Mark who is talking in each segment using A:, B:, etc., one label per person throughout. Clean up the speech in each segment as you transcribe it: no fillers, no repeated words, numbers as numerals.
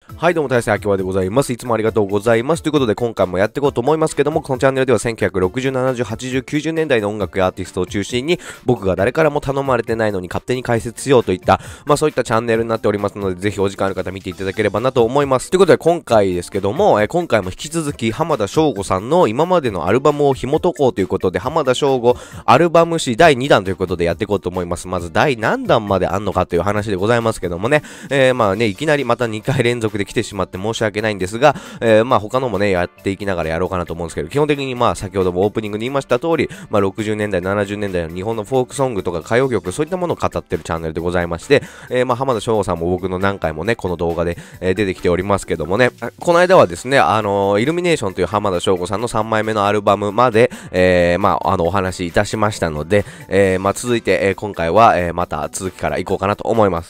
A: はい、どうも、大勢明和でございます。いつもありがとうございます。ということで、今回もやっていこうと思いますけども、このチャンネルでは1960、70、80、90年代の音楽やアーティストを中心に、僕が誰からも頼まれてないのに勝手に解説しようといった、そういったチャンネルになっておりますので、ぜひお時間ある方見ていただければなと思います。ということで、今回ですけども、今回も引き続き、浜田省吾さんの今までのアルバムを紐解こうということで、浜田省吾アルバム誌第2弾ということでやっていこうと思います。まず、第何弾まであんのかという話でございますけどもね、いきなりまた2回連続で来てしまって申し訳ないんですが、他のもね、やっていきながらやろうかなと思うんですけど、基本的に先ほどもオープニングに言いました通り、60年代、70年代の日本のフォークソングとか歌謡曲、そういったものを語ってるチャンネルでございまして、浜田省吾さんも僕の何回もね、この動画で、出てきておりますけどもね、この間はですね、イルミネーションという浜田省吾さんの3枚目のアルバムまで、お話しいたしましたので、続いて、今回は、また続きからいこうかなと思います。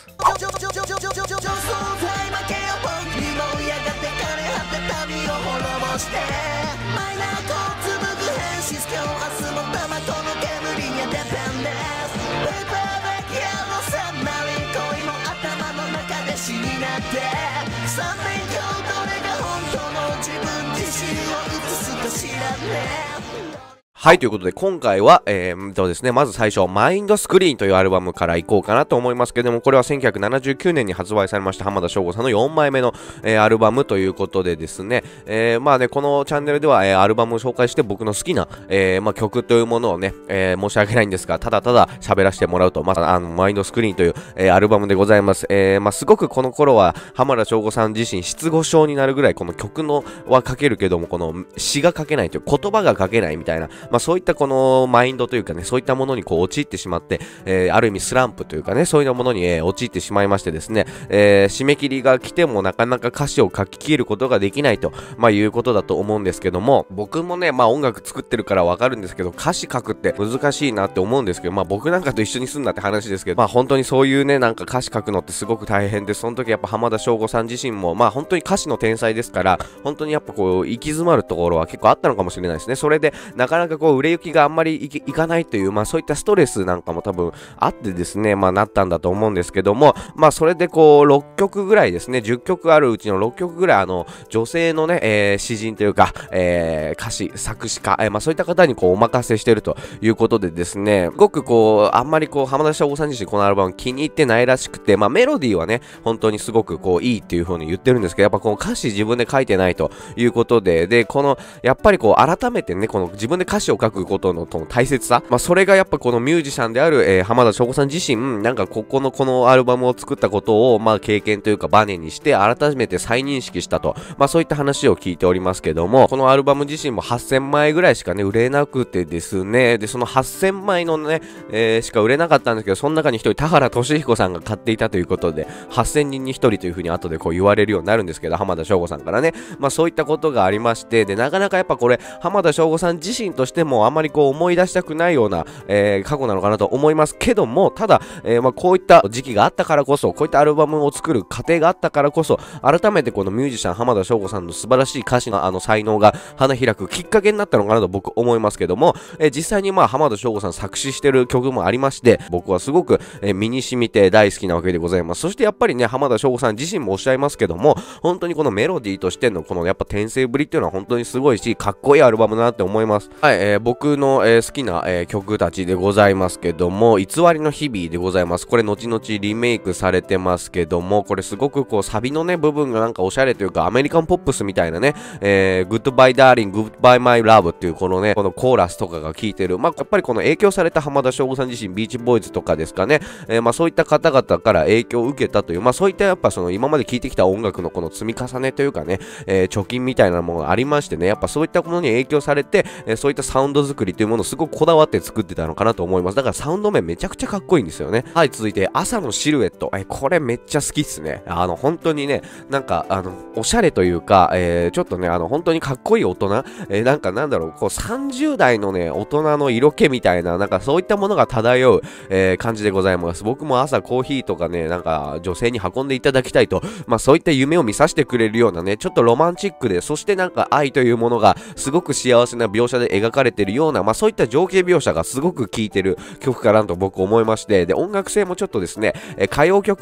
A: はい、ということで、今回は、ですね、まず最初、マインドスクリーンというアルバムからいこうかなと思いますけども、これは1979年に発売されました浜田省吾さんの4枚目の、アルバムということでですね、このチャンネルでは、アルバムを紹介して僕の好きな、曲というものをね、申し訳ないんですが、ただただ喋らせてもらうと、マインドスクリーンという、アルバムでございます。すごくこの頃は、浜田省吾さん自身、失語症になるぐらい、この曲は書けるけども、この詩が書けないという、言葉が書けないみたいな、そういったこのマインドというかね、そういったものにこう陥ってしまって、ある意味スランプというかね、そういうものに、陥ってしまいましてですね、締め切りが来てもなかなか歌詞を書き切ることができないと、いうことだと思うんですけども、僕もね、音楽作ってるからわかるんですけど、歌詞書くって難しいなって思うんですけど、僕なんかと一緒にすんなって話ですけど、本当にそういうね、なんか歌詞書くのってすごく大変で、その時やっぱ浜田省吾さん自身も、本当に歌詞の天才ですから、本当にやっぱこう、行き詰まるところは結構あったのかもしれないですね。それで、なかなかこう、売れ行きがあんまりいかないという、そういったストレスなんかも多分あってですね、なったんだと思うんですけども、それでこう、6曲ぐらいですね、10曲あるうちの6曲ぐらい、女性のね、詩人というか、歌詞、作詞家、そういった方にこう、お任せしてるということでですね、すごくこう、あんまりこう、浜田省吾さん自身このアルバム気に入ってないらしくて、メロディーはね、本当にすごくこう、いいっていう風に言ってるんですけど、やっぱこの歌詞自分で書いてないということで、この、やっぱりこう、改めてね、この自分で歌詞を書くことの大切さ、それがやっぱこのミュージシャンである、浜田省吾さん自身、なんかこのアルバムを作ったことを、経験というかバネにして改めて再認識したと、そういった話を聞いておりますけども、このアルバム自身も8000枚ぐらいしかね、売れなくてですね、で、その8000枚のね、しか売れなかったんですけど、その中に一人、田原俊彦さんが買っていたということで、8000人に一人というふうに後でこう言われるようになるんですけど、浜田省吾さんからね、そういったことがありまして、で、なかなかやっぱこれ、浜田省吾さん自身としてもあまりこう思い出したくないような、過去なのかなと思いますけども、ただ、こういった時期があったからこそ、こういったアルバムを作る過程があったからこそ、改めてこのミュージシャン浜田省吾さんの素晴らしい歌詞の才能が花開くきっかけになったのかなと僕思いますけども、実際に浜田省吾さん作詞してる曲もありまして、僕はすごく、身に染みて大好きなわけでございます。そしてやっぱりね、浜田省吾さん自身もおっしゃいますけども、本当にこのメロディーとしてのこのやっぱ転生ぶりっていうのは本当にすごいし、かっこいいアルバムだなって思います。はい、僕の、好きな、曲たちでございますけども、偽りの日々でございます。これ後々リメイクされてますけども、これすごくこうサビのね部分がなんかおしゃれというかアメリカンポップスみたいなね、Goodbye Darling Goodbye My Love っていうこのね、このコーラスとかが効いてる、やっぱりこの影響された浜田省吾さん自身、ビーチボーイズとかですかね、そういった方々から影響を受けたという、そういったやっぱその今まで聴いてきた音楽のこの積み重ねというかね、貯金みたいなものがありましてね、やっぱそういったものに影響されて、そういったサウンド作りというものをすごくこだわって作ってたのかなと思います。だからサウンド面めちゃくちゃかっこいいんですよね。はい、続いて朝のシルエット。これめっちゃ好きっすね。本当にね、なんかおしゃれというか、ちょっとね、本当にかっこいい大人、なんだろう、こう30代のね、大人の色気みたいな、なんかそういったものが漂う、感じでございます。僕も朝コーヒーとかね、なんか女性に運んでいただきたいと、そういった夢を見させてくれるようなね、ちょっとロマンチックで、そしてなんか愛というものがすごく幸せな描写で描かれているような、そういった情景描写がすごく効いてる曲かなと僕思いまして、で、音楽性もちょっとですね、歌謡曲っ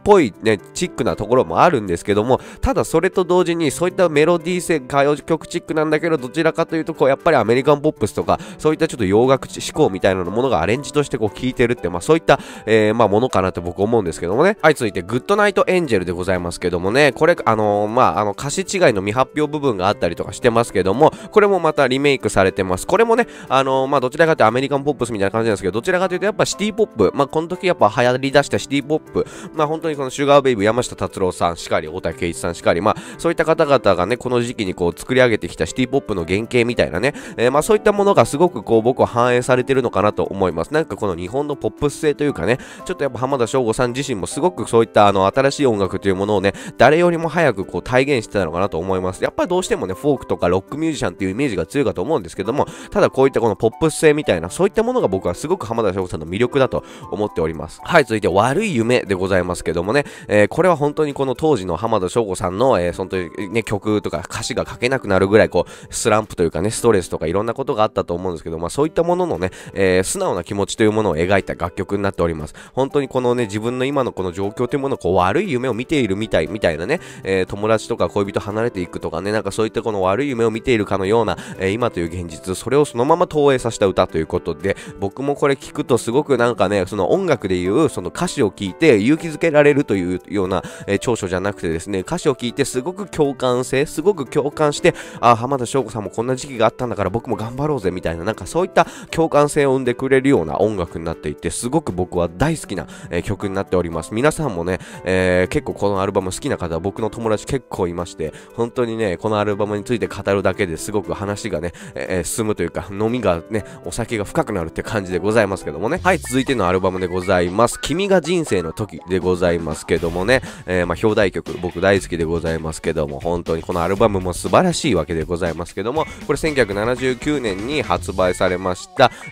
A: ぽいね、チックなところもあるんですけども、ただそれと同時にそういったメロディー性歌謡曲チックなんだけど、どちらかというとこうやっぱりアメリカンポップスとかそういったちょっと洋楽志向みたいなものがアレンジとしてこう聴いてるって、そういった、ものかなと僕思うんですけどもね。はい、続いてグッドナイトエンジェルでございますけどもね、これ歌詞違いの未発表部分があったりとかしてますけども、これもまたリメイクされてます。これもね、どちらかというとアメリカンポップスみたいな感じなんですけど、どちらかというとやっぱシティポップ、この時やっぱ流行り出したシティポップ、本当にこのシュガーベイブ山下達郎さんしかり、大竹圭一さんしかり、そういった方々がね、この時期にこう作り上げてきたシティポップの原型みたいなね、そういったものがすごくこう僕は反映されてるのかなと思います。なんかこの日本のポップス性というかね、ちょっとやっぱ浜田省吾さん自身もすごくそういった新しい音楽というものをね、誰よりも早くこう体現してたのかなと思います。やっぱりどうしてもね、フォークとかロックミュージシャンっていうイメージが強いかと思うんですけども、ただこういったこのポップス性みたいな、そういったものが僕はすごく浜田省吾さんの魅力だと思っております。はい、続いて悪い夢でございますけどもね、これは本当にこの当時の浜田省吾さんの、本当にね、曲とか歌詞が書けなくなるぐらいこう、スランプというかね、ストレスとかいろんなことがあったと思うんですけど、そういったもののね、素直な気持ちというものを描いた楽曲になっております。本当にこのね、自分の今のこの状況というものをこう悪い夢を見ているみたいなね、友達とか恋人離れていくとかね、なんかそういったこの悪い夢を見ているかのような、今という現実、それをそのまま投影させた歌ということで、僕もこれ聞くとすごくなんかね、その音楽でいうその歌詞を聞いて勇気づけられるというような、長所じゃなくてですね、歌詞を聞いてすごく共感して、浜田省吾さんもこんな時期があったんだから僕も頑張ろうぜみたいな、なんかそういった共感性を生んでくれるような音楽になっていて、すごく僕は大好きな、曲になっております。皆さんもね、結構このアルバム好きな方、僕の友達結構いまして、本当にね、このアルバムについて語るだけですごく話がね、進むというか、飲みがね、お酒が深くなるって感じでございますけどもね。はい、続いてのアルバムでございます。君が人生の時でございますけどもね、表題曲、僕大好きでございますけども、本当にこのアルバムも素晴らしいわけでございますけども、これ1979年に発売されました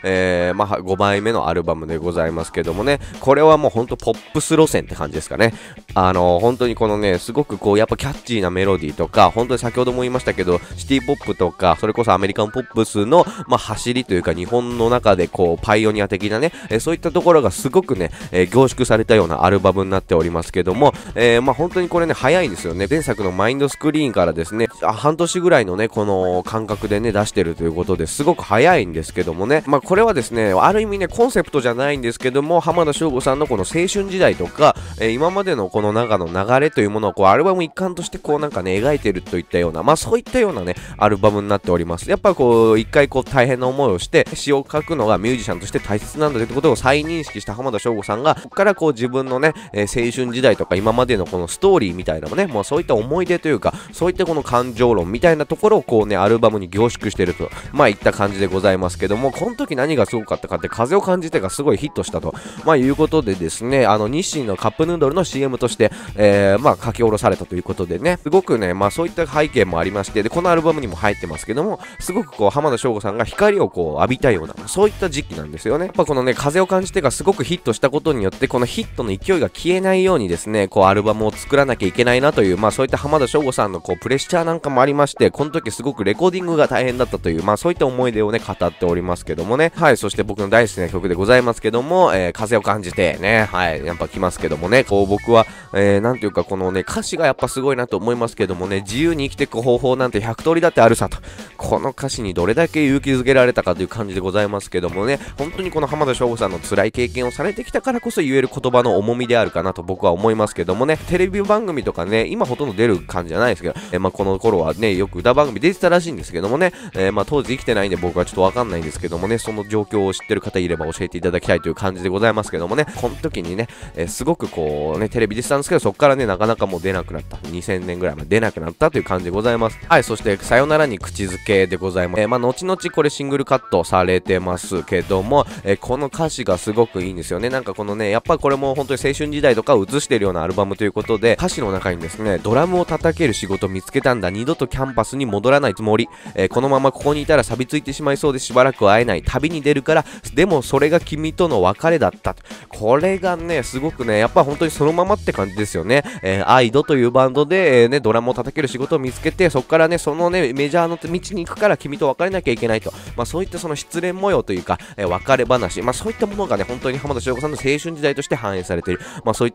A: 、5枚目のアルバムでございますけどもね、これはもう本当ポップス路線って感じですかね。本当にこのね、すごくこう、やっぱキャッチーなメロディーとか、本当に先ほども言いましたけど、シティポップとか、それこそアメリカンポップスの、走りというか、日本の中でこう、パイオニア的なね、そういったところがすごくね、凝縮されたようなアルバムになっておりますけども、本当にこれね、早いんですよね。前作のマインドスクリーンからですね、半年ぐらいのね、この感覚でね、出してるということですごく早いんですけどもね、これはですね、ある意味ね、コンセプトじゃないんですけども、浜田省吾さんのこの青春時代とか、今までのこの中の流れというものをこう、アルバム一環としてこうなんかね、描いてるといったような、そういったようなね、アルバムになっております。やっぱこう、一回こう、大変な思いをして、詩を書くのがミュージシャンとして大切なんだということを再認識した浜田省吾さんが、ここからこう自分のね、青春時代とか今までのこのストーリーみたいなのね、もうそういった思い出というか、そういったこの感情論みたいなところをこうね、アルバムに凝縮してると、いった感じでございますけども、この時何がすごかったかって、風を感じてがすごいヒットしたと、いうことでですね、日清のカップヌードルの CM として、書き下ろされたということでね、すごくね、そういった背景もありまして、で、このアルバムにも入ってますけども、すごくこう、浜田省吾さんが光をこう、浴びたような、そういった時期なんですよね。やっぱこのね、風を感じてがすごくヒットしたことによって、このヒットの勢いが消えないようにですね、こう、アルバムを作らなきゃいけないなという、そういった浜田省吾さんのこう、プレッシャーなんかもありまして、この時すごくレコーディングが大変だったという、そういった思い出をね、語っておりますけどもね。はい、そして僕の大好きな曲でございますけども、風を感じてね、はい、やっぱ来ますけどもね、こう僕は、なんていうかこのね、歌詞がやっぱすごいなと思いますけどもね、自由に生きていく方法なんて100通りだってあるさと、この歌詞にどれだけ勇気づけられたかという感じでございますけどもね、本当にこの浜田省吾さんの辛い経験をされてきたからこそ言える言葉の重みであるかなと僕は思いますけどもね、テレビ番組とかね、今ほとんど出る感じじゃないですけど、この頃はね、よく歌番組出てたらしいんですけどもね、当時生きてないんで僕はちょっとわかんないんですけどもね、その状況を知ってる方いれば教えていただきたいという感じでございますけどもね、この時にね、すごくこうね、テレビ出てたんですけど、そこからね、なかなかもう出なくなった。2000年ぐらいまで出なくなったという感じでございます。はい、そして、さよならに口づけでございます。後々これシングルカットされてますけども、この歌詞がすごくいいんですよね。なんかこのね、やっぱこれも本当に青春時代とかを映してるようなアルバムということで、歌詞の中にですね、ドラムを叩ける仕事見つけたんだ、二度とキャンパスに戻らないつもり、このままここにいたら錆びついてしまいそうでしばらく会えない、旅に出るから、でもそれが君との別れだった。これがね、すごくね、やっぱ本当にそのままって感じですよね。アイドというバンドで、ドラムを叩ける仕事を見つけて、そこからね、そのね、メジャーの道に行くから君と別れなきゃいけないと。そういったその失恋模様というか、別れ話、そういったものがね、本当に浜田省吾さんの青春時代として反映されている。そういっ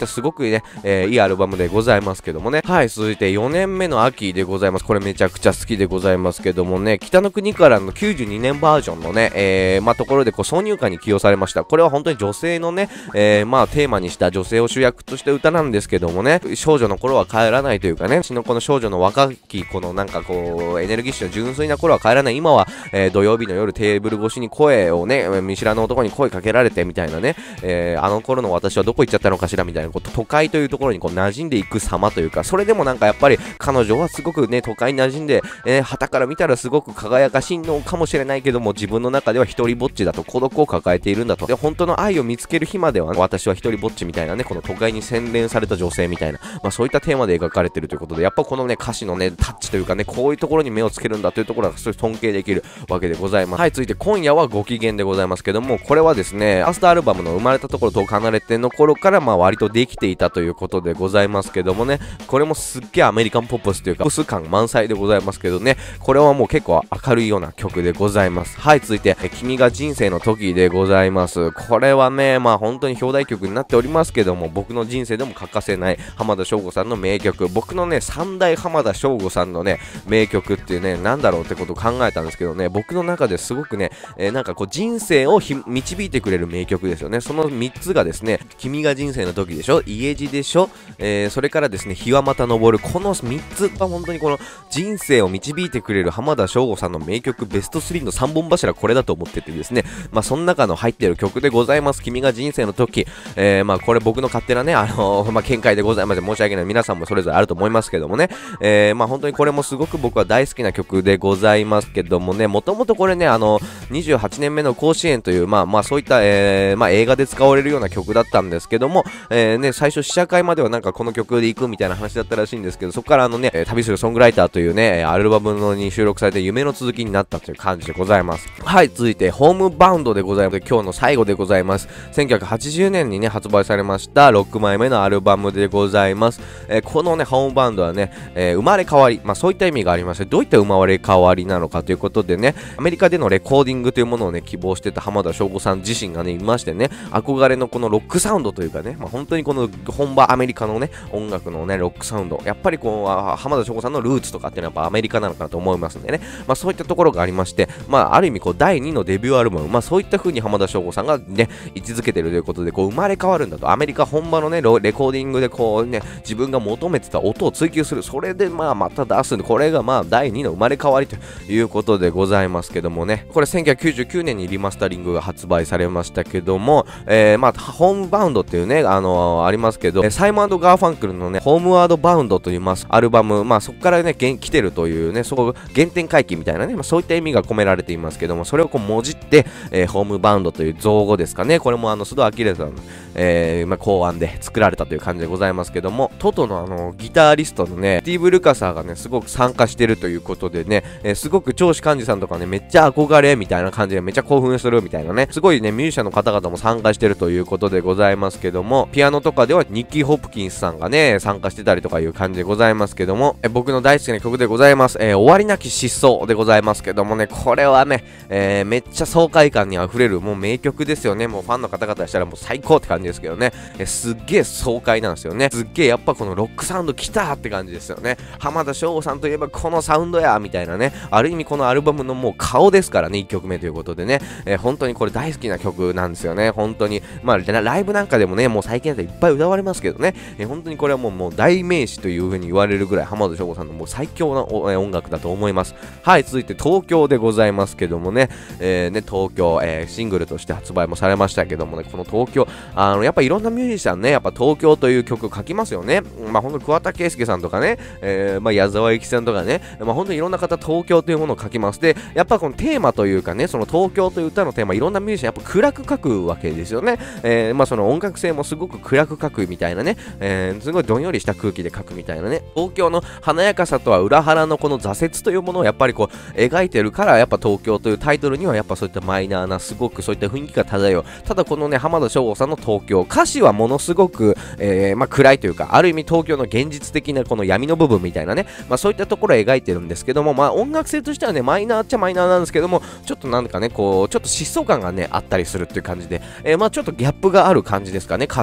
A: ったすごくね、いいアルバムでございますけどもね。はい、続いて4年目の秋でございます。これめちゃくちゃ好きでございますけどもね、北の国からの92年バージョンのね、ところでこう挿入歌に起用されました。これは本当に女性のね、テーマにした女性を主役として歌なんですけどもね、少女の頃は帰らないというかね、私のこの少女の若きこのなんかこうエネルギッシュな純粋な頃は帰らない、今は、土曜日の夜テーブル越しに声をね、見知らぬ男に声かけられてみたいなね、あの頃の私はどこ行っちゃったのかしらみたいなこと、都会というところにこう馴染んでいく様というか、それでもなんかやっぱり彼女はすごくね、都会に馴染んで、旗から見たらすごく輝かしいのかもしれないけども、自分の中では一人ぼっちだと、孤独を抱えているんだと。で、本当の愛を見つける日までは、私は一人ぼっちみたいなね、この都会に洗練された女性みたいな、そういったテーマで描かれているということで、やっぱこのね、歌詞のね、タッチというかね、こういうところに目をつけるんだというところが、そういう尊敬できるわけでございます。はい、続いて今夜はご機嫌でございますけども、これはですね、ファーストアルバムの生まれたところ遠く離れての頃から、割とできていたということでございますけどもね、これもすっげえアメリカンポップスというか、ポップス感満載でございますけどね、これはもう結構明るいような曲でございます。はい、続いて、君が人生の時でございます。これはね、本当に表題曲になっておりますけども、僕の人生でも欠かせない浜田省吾さんの名曲、僕のね、三大浜田省吾さんのね、名曲っていうね、なんだろうってことを考えたんですけどね、僕の中ですごくね、なんかこう人生を導いてくれる名曲ですよね。その3つがですね、君が人生の時でしょ、家路でしょ、それからですね、日はまた昇る、この3つは本当にこの人生を導いてくれる浜田省吾さんの名曲ベスト3の3本柱、これだと思っててですね、その中の入っている曲でございます。君が人生の時、これ僕の勝手なね、見解でございます。申し訳ない。皆さんもそれぞれあると思いますけどもね、本当にこれもすごく僕は大好きな曲でございますけどもね、もともとこれね、28年目の甲子園という、そういった、映画で使われるような曲だったんですけども、最初試写会まではなんかこの曲で行くみたいな話だったらしいんですけど、そこから旅するソングライターというね、アルバムに収録されて夢の続きになったという感じでございます。はい、続いてホームバウンドでございます。今日の最後でございます。1980年にね、発売されました6枚目のアルバムでございます。このね、ホームバウンドはね、生まれ変わり、そういった意味がありまして、どういった生まれ変わりなのかということでね、アメリカでのレコーディングというものをね、希望してた浜田省吾さん自身がね、いましてね、憧れのこのロックサウンドというかね、本当にこの本場アメリカのね、音楽のね、ロックサウンド、やっぱりこう、浜田省吾さんのルーツとかっていうのはやっぱアメリカなのかなと思いますんでね、そういったところがありまして、ある意味こう、第2のデビューアルバム、そういった風に浜田省吾さんがね、位置づけてるということで、こう、生まれ変わるんだと、アメリカ本場のね、レコーディングでこうね、自分が求めてた音を追求する、それでまた出すんで、これが第2の生まれ変わりということでございますけどもね、これ1999年にリマスタリングが発売されましたけども、ホームバウンドっていうね、ありますけど、サイモン&ガーファンクルのね、ホームワードバウンドというアルバム、そこからね、来てるというね、そこ原点回帰みたいなね、そういった意味が込められていますけども、それをこうもじって、ホームバウンドという造語ですかね、これも須藤明さんの、考案で作られたという感じでございますけども、トトのギタリストのね、スティーブ・ルカサーがね、すごく参加してるということでね、すごく長司寛治さんとかね、めっちゃ憧れみたいな感じでめっちゃ興奮するみたいなね、すごいね、ミュージシャンの方々も参加してるということでございますけども、ピアノとかではニッキー・ホプキンスさんがね、参加してたりとかいう感じでございますけども、僕の大好きな曲でございます。終わりなき疾走でございますけどもね、これはね、めっちゃ爽快感にあふれる、もう名曲ですよね。もうファンの方々したらもう最高って感じですけどね、すっげえ爽快なんですよね。すっげえやっぱこのロックサウンド来たーって感じですよね。浜田省吾さんといえばこのサウンドやみたいなね、ある意味このアルバムのもう顔ですからね、1曲目ということでね、本当にこれ大好きな曲なんですよね。本当にライブなんかでもね、もう最近だといっぱい歌われますけどね、本当にこれはもう代名詞という風に言われるぐらい浜田省吾さんのもう最強な音楽だと思います。はい、続いて東京でございますけどもね、東京、シングルとして発売もされましたけどもね、この東京、やっぱいろんなミュージシャンね、やっぱ東京という曲書きますよね。本当に桑田佳祐さんとかね、矢沢永吉さんとかね、本当にいろんな方東京というものを書きます。で、やっぱこのテーマというかね、その東京という歌のテーマ、いろんなミュージシャンやっぱ暗く書くわけですよね。その音楽性もすごく暗く書くみたいなね、すごいどんよりした空気で書くみたいなね、東京の華やかさとは裏腹のこの挫折というものをやっぱりこう描いてるから、やっぱ東京というタイトルにはやっぱそういったマイナーなすごくそういった雰囲気が漂う。ただこのね、浜田省吾さんの東京、歌詞はものすごく、暗いというか、ある意味東京の現実的なこの闇の部分みたいなね、そういったところを描いてるんですけども、音楽性としてはね、マイナーっちゃマイナーなんですけども、ちょっとなんかね、こうちょっと疾走感がねあったりするっていう感じで、ちょっとギャップがある感じですかね、歌詞とメ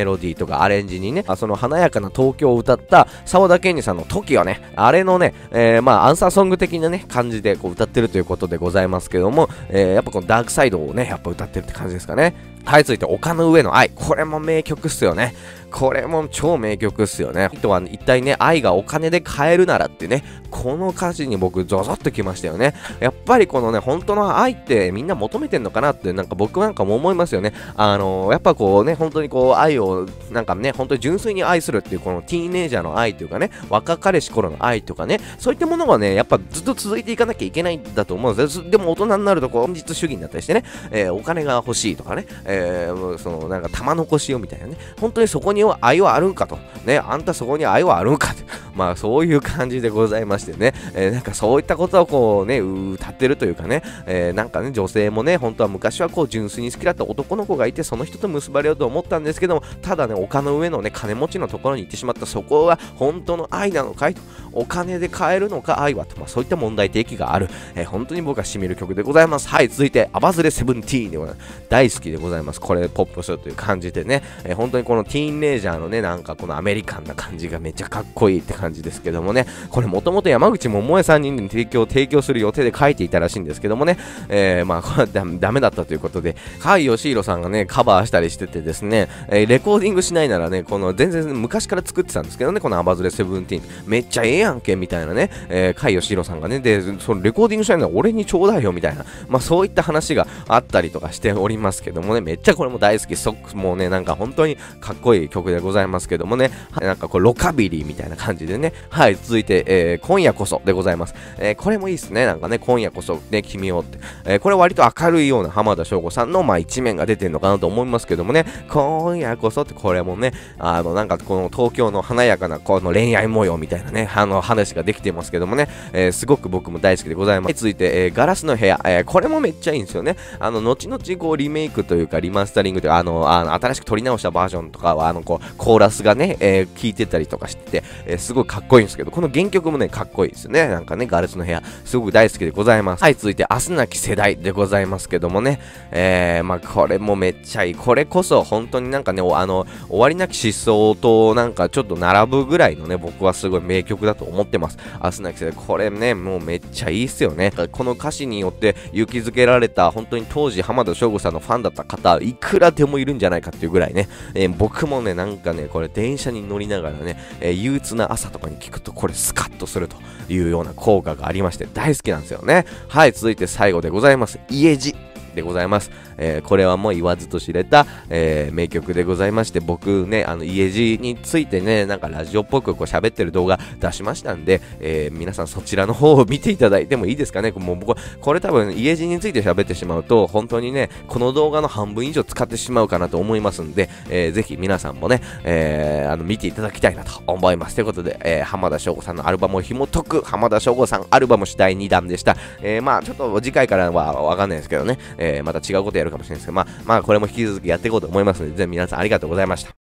A: メロディーとかアレンジにね、その華やかな東京を歌った沢田研二さんの時はね、あれのね、まあアンサーソング的なね、感じでこう歌ってるということでございますけども、やっぱこのダークサイドをね、やっぱ歌ってるって感じですかね。はい、続いて丘の上の愛。これも名曲っすよね。これも超名曲っすよね。あとは一体ね、愛がお金で買えるならってね、この歌詞に僕ゾゾッときましたよね。やっぱりこのね、本当の愛ってみんな求めてんのかなって、なんか僕なんかも思いますよね。やっぱこうね、本当にこう愛を、なんかね、本当に純粋に愛するっていうこのティーンエイジャーの愛というかね、若かりし頃の愛とかね、そういったものがね、やっぱずっと続いていかなきゃいけないんだと思うんですよ。でも大人になるとこう、現実主義になったりしてね、お金が欲しいとかね、そのなんか玉残しよみたいなね、本当にそこには愛はあるんかと、ね、あんたそこに愛はあるんかって、まあそういう感じでございましてね、なんかそういったことをこうね、歌ってるというかね、なんかね、女性もね、本当は昔はこう純粋に好きだった男の子がいて、その人と結ばれようと思ったんですけども、ただね、丘の上のね、金持ちのところに行ってしまった、そこは本当の愛なのかいと、お金で買えるのか愛はと、まあそういった問題提起がある、本当に僕は染みる曲でございます。はい、続いて、アバズレセブンティーンでございます。大好きでございます。これ、ポップスという感じでね、本当にこのティーンレイジャーのね、なんかこのアメリカンな感じがめっちゃかっこいいって感じですけどもね、これもともと山口百恵さんに提供する予定で書いていたらしいんですけどもね、まあこれはダメだったということで、甲斐義弘さんがね、カバーしたりしててですね、レコーディングしないならね、この全然昔から作ってたんですけどね、このアバズレセブンティーン、めっちゃええやんけみたいなね、甲斐義弘さんがね、で、そのレコーディングしたいなら俺にちょうだいよみたいな、まあそういった話があったりとかしておりますけどもね、めっちゃこれも大好き、もうね、なんか本当にかっこいい曲でございますけどもね、なんかこうロカビリーみたいな感じでね、はい、続いて、今夜こそでございます。これもいいっすね、なんかね、今夜こそね、君をって、これ割と明るいような浜田省吾さんのまあ一面が出てるのかなと思いますけどもね、今夜こそってこれもね、なんかこの東京の華やかなこの恋愛模様みたいなね、話ができてますけどもね、すごく僕も大好きでございます。続いて、ガラスの部屋、これもめっちゃいいんですよね。後々こうリメイクというかリマスタリングというか、新しく撮り直したバージョンとかは、こう、コーラスがね、聴いてたりとかしてて、すごいかっこいいんですけど、この原曲もね、かっこいいですよね。なんかね、ガラスの部屋、すごく大好きでございます。はい、続いて、明日なき世代でございますけどもね、まあ、これもめっちゃいい。これこそ、本当になんかね、終わりなき失踪となんかちょっと並ぶぐらいのね、僕はすごい名曲だと思ってます。明日なき世代、これね、もうめっちゃいいっすよね。この歌詞によって勇気づけられた、本当に当時浜田省吾さんのファンだった方、いくらでもいるんじゃないかっていうぐらいね、僕もね、なんかね、これ電車に乗りながらね、憂鬱な朝とかに聞くと、これスカッとするというような効果がありまして、大好きなんですよね。はい、続いて最後でございます。家路でございます。これはもう言わずと知れた、名曲でございまして、僕ね、家路についてね、なんかラジオっぽくこう喋ってる動画出しましたんで、皆さんそちらの方を見ていただいてもいいですかね。もう僕、これ多分家路について喋ってしまうと、本当にね、この動画の半分以上使ってしまうかなと思いますんで、ぜひ皆さんもね、見ていただきたいなと思います。ということで、浜田省吾さんのアルバムを紐解く、浜田省吾さんアルバム主第2弾でした。まあちょっと次回からはわかんないですけどね、また違うことやるかもしれないですけど、まあこれも引き続きやっていこうと思いますので、全部皆さんありがとうございました。